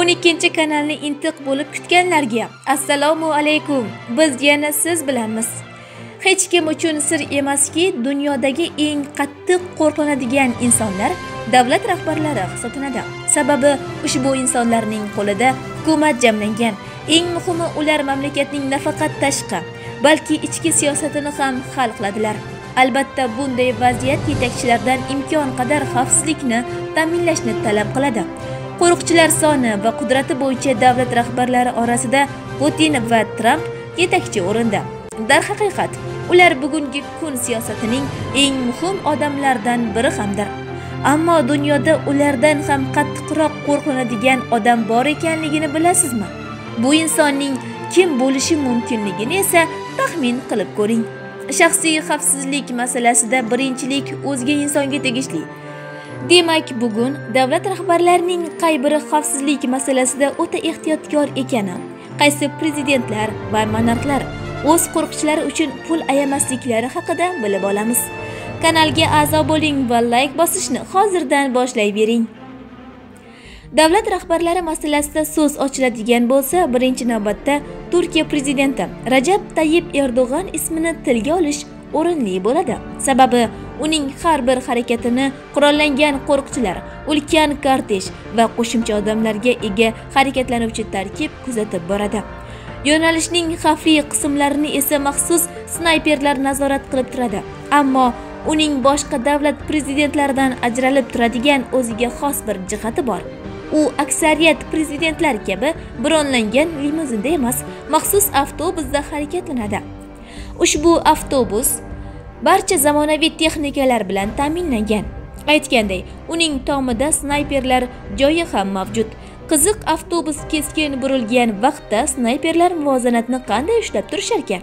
12-kanalni intiq bo'lib kutganlarga assalomu alaykum. Biz yana siz bilanmiz. Hech kim uchun sir emaski, dunyodagi eng qattiq qo'rqiladigan insonlar davlat rahbarlari hisoblanadi. Sababi ushbu insonlarning qo'lida hukumat jamlangan. Eng muhimi, ular mamlakatning nafaqat tashqi, balki ichki siyosatini ham hal qiladilar. Albatta, bunday vaziyat yetakchilardan imkon qadar xavfsizlikni ta'minlashni talab qiladi. Qo'riqchilar soni va qudrati bo'yicha davlat rahbarlari orasida Putin va Tramp yetakchi o'rinda. Darhaqiqat, ular bugungi kun siyosatining eng muhim odamlardan biri hamdir. Ammo dunyoda ulardan ham qattiqroq qo'rqiladigan odam bor ekanligini bilasizmi? Bu insonning kim bo'lishi mumkinligini esa taxmin qilib ko'ring. Shaxsiy xavfsizlik masalasida birinchilik o'zga insonga tegishli. Demak, bugun davlat rahbarlarining qay biri xavfsizlik masalasida o'ta ehtiyotkor ekani, qaysi prezidentlar va monarxlar o'z qo'riqchilari uchun pul ayamasliklari haqida bilib olamiz. Kanalga a'zo bo'ling va like bosishni hozirdan boshlayvering. Davlat rahbarlari masalasida so'z ochiladigan bo'lsa, birinchi navbatda Turkiya prezidenti Rajab Tayyip Erdo'g'an ismini tilga olish o'rinli bo'ladi. Sababi uning har bir harakatini qurollangan qo'riqchilar, ulkan kortej va qo'shimcha odamlarga ega harakatlanuvchi tarkib kuzatib boradi. Yo'nalishning xavfli qismlarini esa maxsus snayperlar nazorat qilib turadi. Ammo uning boshqa davlat prezidentlaridan ajralib turadigan o'ziga xos bir jihati bor. U aksariyat prezidentlar kabi bronlangan limuzinda emas, maxsus avtobusda harakatlanadi. Ushbu avtobus barcha zamonaviy texnikalar bilan ta'minlangan. Aytganday, uning tomida snayperlar joyi ham mavjud. Qiziq, avtobus keskin burilgan vaqtda snayperlar muvozanatni qanday ushlab turishar ekan?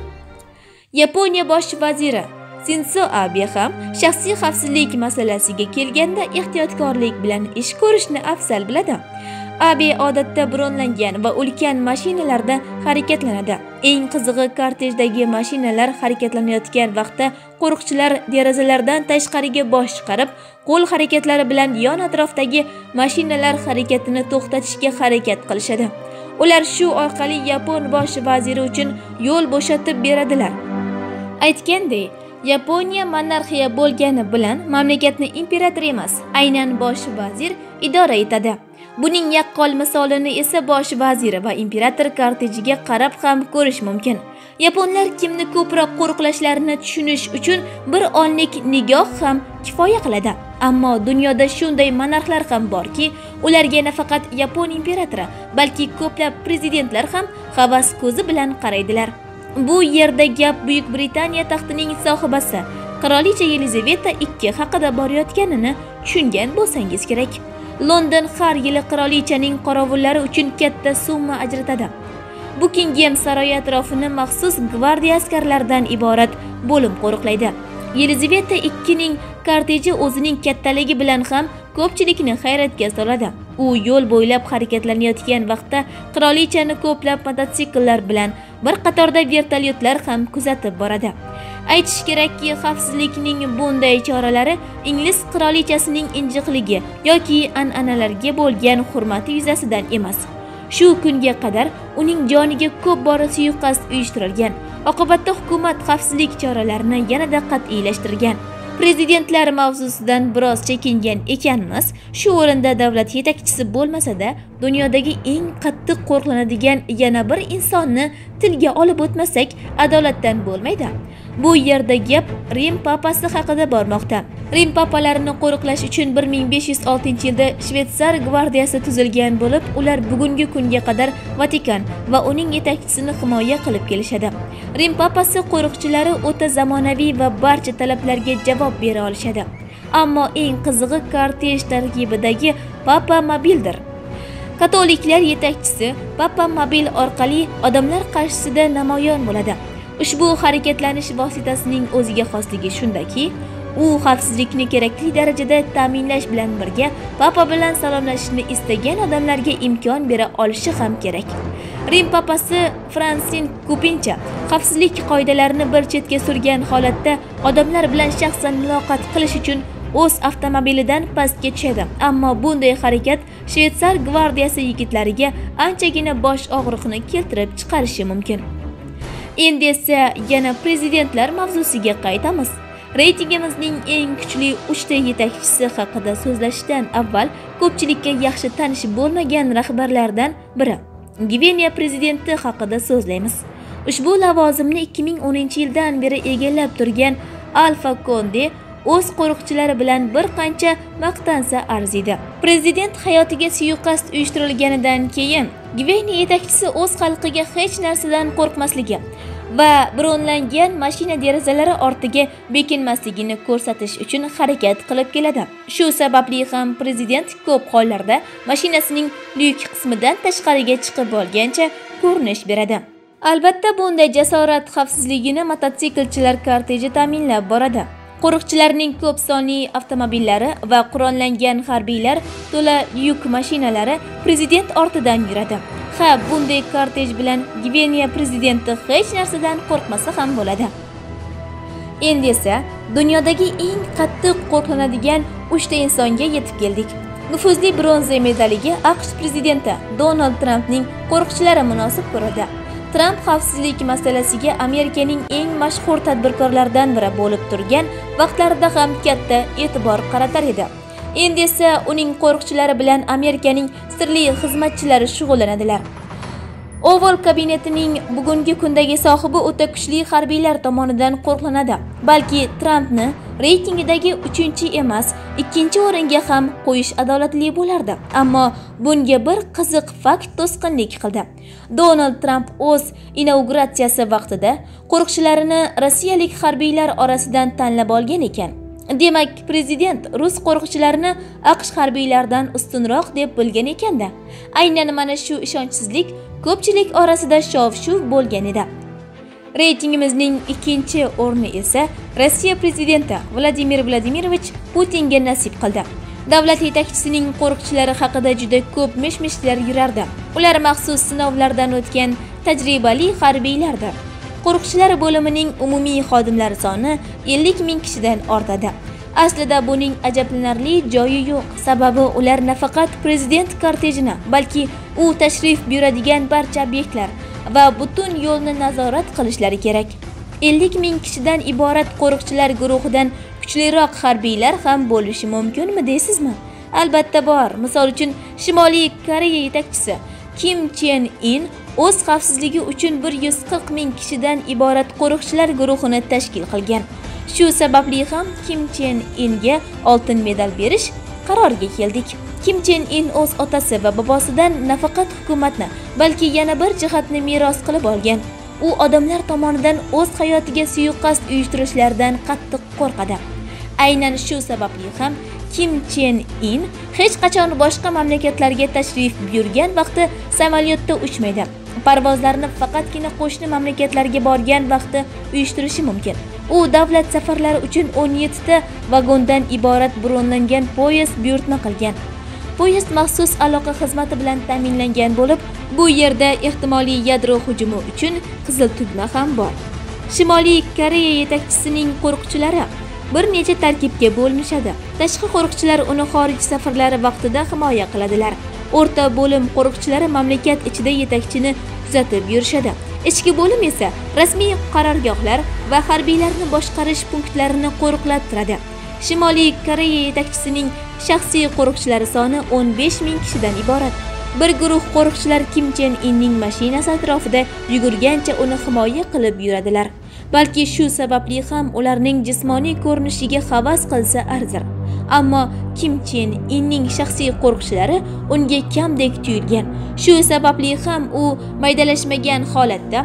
Yaponiya bosh vaziri Shinzo Abe ham shaxsiy xavfsizlik masalasiga kelganda ehtiyotkorlik bilan ish ko'rishni afzal biladi. Abe odatda bronlangan va ulkan mashinalarda harakatlanadi. Eng qizig'i, kortejdagi mashinalar harakatlanayotgan vaqtda qo'riqchilar derazalardan tashqariga bosh chiqarib, qo'l harakatlari bilan yon atrofdagi mashinalar harakatini to'xtatishga harakat qilishadi. Ular shu orqali yapon bosh vaziri uchun yo'l bo'shatib beradilar. Aytganday, Yaponiya monarxiya bo'lgani bilan mamlakatni imperator emas, aynan bosh vazir idora etadi. Buning yaqqol misolini esa bosh vaziri va imperator kortejiga qarab ham ko'rish mumkin. Yaponlar kimni ko'proq qo'riqlashlarini tushunish uchun bir onlik nigoh ham kifoya qiladi. Ammo dunyoda shunday monarxlar ham borki, ularga nafaqat Yapon imperatori, balki ko'plab prezidentlar ham havas ko'zi bilan qaraydilar. Bu yerda gap Buyuk Britaniya taxtining sohibasi qirolicha Yelizaveta II haqida borayotganini tushungan bo'lsangiz kerak. London har yili qirolichaning qorovullari uchun katta summa ajratadi. Buckingham saroyi atrofini maxsus gvardiya askarlaridan iborat bo'lim qo'riqlaydi. Yelizaveta IIning korteji o'zining kattaligi bilan ham ko'pchilikni hayratga soladi. U yo'l bo'ylab harakatlanayotgan vaqtda qirolichani ko'plab mototsikllar bilan bir qatorda vertolyotlar ham kuzatib boradi. Aytish kerakki, xavfsizlikning bunday choralari Ingliz qirolichasining injiqligi yoki an'analarga bo'lgan hurmati yuzasidan emas. Shu kunga qadar uning joniga ko'p bora suiqasd uyushtirilgan. Oqibatda hukumat xavfsizlik choralarini yanada qat'iylashtirgan. Prezidentlar mavzusidan biroz chekingan ekanmiz. Shu o'rinda davlat yetakchisi bo'lmasa-da, dunyodagi eng qattiq qo'rqiladigan yana bir insonni tilga olib o'tmasak, adolatdan bo'lmaydi. Bu yerda gap Rim papasi haqida bormoqda. Rim papalarini qo'riqlash uchun 1506-yilda Shvetsar gvardiyasi tuzilgan bo'lib, ular bugungi kunga qadar Vatikan va uning yetakchisini himoya qilib kelishadi. Rim papasi qo'riqchilari o'ta zamonaviy va barcha talablarga javob bera olishadi. Ammo eng qizig'i kortej tarkibidagi Papa mobildir. Katoliklar yetakchisi Papa mobil orqali odamlar qarshisida namoyon bo'ladi. Ushbu harakatlanish vositasining o'ziga xosligi shundaki, u xavfsizlikni kerakli darajada ta'minlash bilan birga Papa bilan salomlashishni istagan odamlarga imkon bera olishi ham kerak. Rim papasi Fransin ko'pincha xavfsizlik qoidalarini bir chetga surgan holatda odamlar bilan shaxsan muloqot qilish uchun o'z avtomobilidan pastga tushadi. Ammo bunday harakat Shvetsar gvardiyasi yigitlariga anchagina bosh og'riqni keltirib chiqarishi mumkin. Endi esa yana prezidentlar mavzusiga qaytamiz. Reytingimizning eng kuchli 3 ta yetakchisi haqida so'zlashdan avval ko'pchilikka yaxshi tanish bo'lmagan rahbarlardan biri Gviniya prezidenti haqida so'zlaymiz. Ushbu lavozimni 2010-yildan beri egallab turgan Alfa Konde o'z qo'riqchilari bilan bir qancha maqtansa arziydi. Prezident hayotiga suiqasd uyushtirilganidan keyin Gviniya yetakchisi o'z xalqiga hech narsadan qo'rqmasligi va bronlangan mashina derazalari ortiga bekinmasligini ko'rsatish uchun harakat qilib keladi. Shu sababli ham prezident ko'p hollarda mashinasining lyuk qismidan tashqariga chiqib olgancha ko'rinish beradi. Albatta, bunday jasorat xavfsizligini mototsiklchilar korteji ta'minlab boradi. Qo'riqchilarning ko'p sonli avtomobillari va qurollangan harbiylar to'la yuk mashinalari prezident ortidan yuradi. Ha, bunday kortej bilan Gviniya prezidenti hech narsadan qo'rqmasa ham bo'ladi. Endi esa dunyodagi eng qattiq qo'rqiladigan 3 ta insonga yetib keldik. Nufuzli bronza medaliga AQSh prezidenti Donald Trampning qo'riqchilari munosib ko'radi. Tramp xavfsizlik masalasiga Amerikaning eng mashhur tadbirkorlaridan biri bo'lib turgan vaqtlarida ham katta e'tibor qaratar edi. Endi esa uning qo'riqchilari bilan Amerikaning sirli xizmatchilari shug'ullanadilar. Oval kabinetining bugungi kundagi sohibi o'ta kuchli harbiylar tomonidan qo'riqlanadi. Balki Trampni reytingidagi 3-chi emas, 2-o'ringa ham qo'yish adolatli bo'lardi. Ammo bunga bir qiziq fakt to'sqinlik qildi. Donald Tramp o'z inauguratsiyasi vaqtida qo'riqchilarini rossiyalik harbiylar orasidan tanlab olgan ekan. Demak, prezident rus qo'riqchilarini AQSh harbiylaridan ustunroq deb bilgan ekanda. Aynan mana shu ishonchsizlik ko'pchilik orasida shov-shuv bo'lgan edi. Reytingimizning 2-o'rni esa Rossiya prezidenti Vladimir Vladimirovich Putinga nasib qildi. Davlat yetakchisining qo'riqchilari haqida juda ko'p mish-mishlar yurardi. Ular maxsus sinovlardan o'tgan tajribali harbiylardir. Qo'riqchilar bo'limining umumiy xodimlari soni 50 ming kishidan ortadi. Aslida buning ajablanarli joyi yo'q. Sababi ular nafaqat prezident kortejini, balki u tashrif buyuradigan barcha obyektlar va butun yo'lni nazorat qilishlari kerak. 50 ming kishidan iborat qo'riqchilar guruhidan kuchliroq harbiylar ham bo'lishi mumkinmi deysizmi? Albatta bor. Misol uchun Shimoliy Koreya yetakchisi Kim Chen In o'z xavfsizligi uchun 140 ming kishidan iborat qo'riqchilar guruhini tashkil qilgan. Shu sababli ham Kim Chen Inga oltin medal berish qaroriga keldik. Kim Chen In o'z otasi va bobosidan nafaqat hukumatni, balki yana bir jihatni meros qilib olgan. U odamlar tomonidan o'z hayotiga suiqasd uyushtirishlardan qattiq qo'rqadi. Aynan shu sababli ham Kim Chen In hech qachon boshqa mamlakatlarga tashrif buyurgan vaqti samolyotda uchmaydi. Parvozlarni faqatgina qo'shni mamlakatlarga borgan vaqti uyushtirishi mumkin. U davlat safarlari uchun 17 ta vagondan iborat bronlangan poyezd buyurtma qilgan. Poyezd maxsus aloqa xizmati bilan ta'minlangan bo'lib, bu yerda ehtimoliy yadro hujumi uchun qizil tugma ham bor. Shimoliy Koreya yetakchisining qo'riqchilari bir necha tarkibga bo'linishadi. Tashqi qo'riqchilar uni xorij safarlari vaqtida himoya qiladilar. O'rta bo'lim qo'riqchilari mamlakat ichida yetakchini kuzatib yurishadi. Ichki bo'lim esa rasmiy qarorgohlar va harbiylarni boshqarish punktlarini qo'riqlab turadi. Shimoliy Koreya yetakchisining shaxsiy qo'riqchilari soni 15 ming kishidan iborat. Bir guruh qo'riqchilar Kim Chen Inning mashinasi atrofida yugurgancha uni himoya qilib yuradilar. Balki shu sababli ham ularning jismoniy ko'rinishiga havas qilsa arzir. Ammo Kim Chen Inning shaxsiy qo'riqchilari unga kamdek tuyulgan. Shu sababli ham u maydalashmagan holatda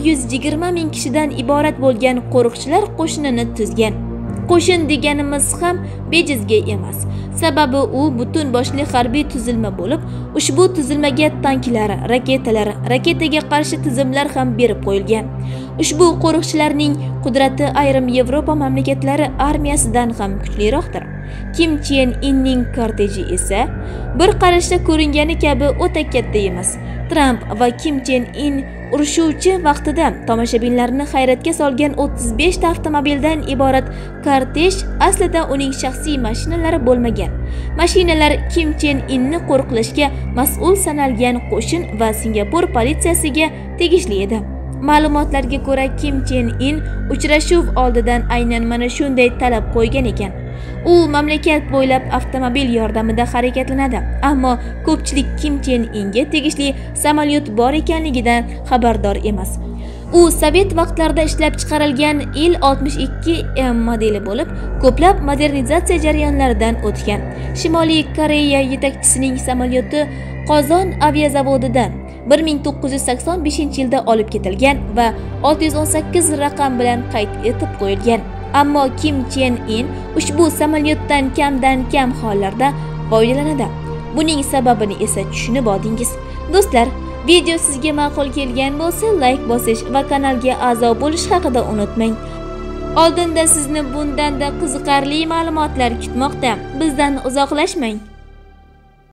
120 ming kishidan iborat bo'lgan qo'riqchilar qo'shinini tuzgan. Qo'shin deganimiz ham bejizga emas. Sababi u butun boshli harbiy tuzilma bo'lib, ushbu tuzilmaga tanklar, raketalar, raketaga qarshi tizimlar ham berib qo'yilgan. Ushbu qo'riqchilarning qudrati ayrim Yevropa mamlakatlari armiyasidan ham kuchliroqdir. Kim Chen Inning korteji esa bir qarashda ko'ringani kabi o'ta katta emas. Tramp va Kim Chen In urushuvchi vaqtida tomoshabinlarni hayratga solgan 35 ta avtomobildan iborat kortej aslida uning shaxsiy mashinalari bo'lmagan. Mashinalar Kim Chen Inni qo'riqlashga mas'ul sanalgan qo'shin va Singapur politsiyasiga tegishli edi. Ma'lumotlarga ko'ra, Kim Chen In uchrashuv oldidan aynan mana shunday talab qo'ygan ekan. U mamlakat bo'ylab avtomobil yordamida harakatlanadi, ammo ko'pchilik Kim Chen Inga tegishli samolyot bor ekanligidan xabardor emas. U sovet vaqtlarida ishlab chiqarilgan Il-62M modeli bo'lib, ko'plab modernizatsiya jarayonlaridan o'tgan. Shimoliy Koreya yetakchisining samolyoti Qozon aviazavodidan 1985-yilda olib ketilgan va 618 raqam bilan qayd etib qo'yilgan. Ammo Kim Chen In ushbu samolyotdan kamdan kam hollarda foydalanadi. Buning sababini esa tushunib oldingiz. Do'stlar, video sizga ma'qul kelgan bo'lsa, like bosish va kanalga a'zo bo'lish haqida unutmang. Oldinda sizni bundanda qiziqarli ma'lumotlar kutmoqda. Bizdan uzoqlashmang.